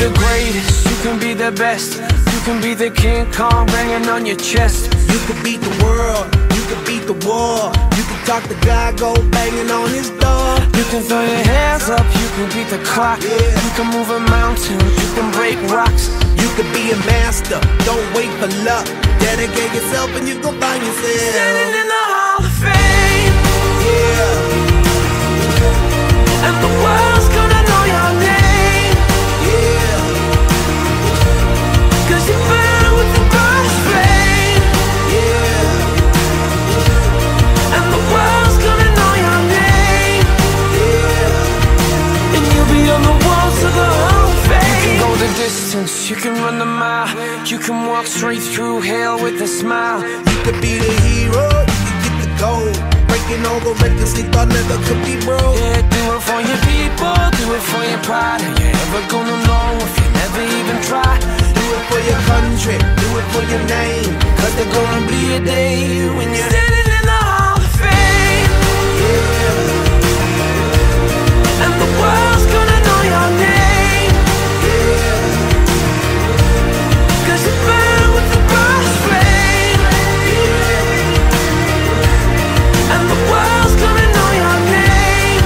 the greatest, you can be the best. You can be the King Kong banging on your chest. You can beat the world, you can beat the war. You can talk the guy, go banging on his door. You can throw your hands up, you can beat the clock. You can move a mountain, you can break rocks. You can be a master, don't wait for luck. Dedicate yourself and you gon' find yourself standing in the Hall of Fame. Yeah. And the world's gonna know your name. Yeah. Cause you burn with the burst flame. Yeah. And the world's gonna know your name. Yeah. And you'll be on the walls of the Hall of Fame. You can go the distance, you can run the mile. You can walk straight through hell with a smile. You could be the hero, you can get the gold. Breaking all the records they thought never could be broke. Yeah, do it for your people, do it for your pride. Are you ever gonna know if you never even try? Do it for your country, do it for your name. Cause there's gonna be a day when you're standing in the Hall of Fame. Yeah. And the world's gonna know your name. Yeah. Cause you burn with the burst flame. Yeah. And the world's gonna know your name.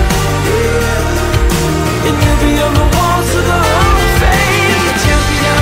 Yeah. And you'll be on the walls of the Hall of Fame. Be a champion.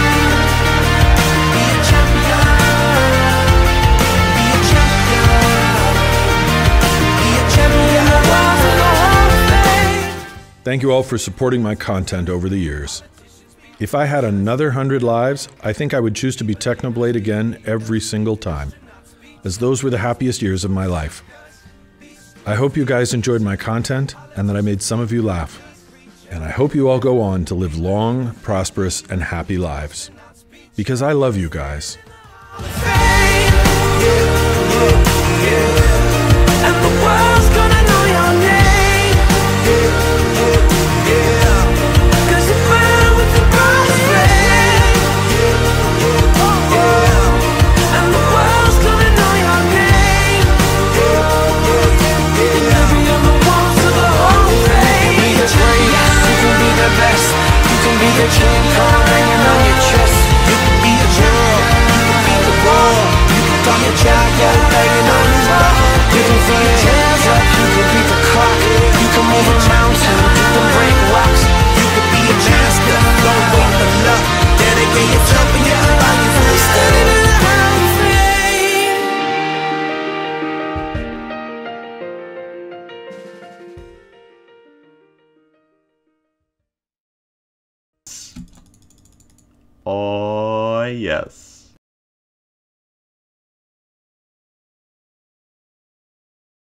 Be a champion. Be a champion. Be a champion. The walls of the Hall of Fame. Thank you all for supporting my content over the years. If I had another 100 lives, I think I would choose to be Technoblade again every single time, as those were the happiest years of my life. I hope you guys enjoyed my content and that I made some of you laugh. And I hope you all go on to live long, prosperous, and happy lives. Because I love you guys. And the world's gonna know your name. Cause you burn with the burst flame. And the world's gonna know your name. And you'll be on the walls of the Hall of Fame. You can be the greatest, you can be the best. You can be the King Kong hanging on your chest. You can be the world, you can beat the war. You can talk your child, go banging on his door. You can throw your hands up, you can beat the clock. You can move a mountain, you can break rocks. You can be a master, don't wait for luck. Dedicate yourself and you can find yourself Standing in the Hall of Fame. Oh yes.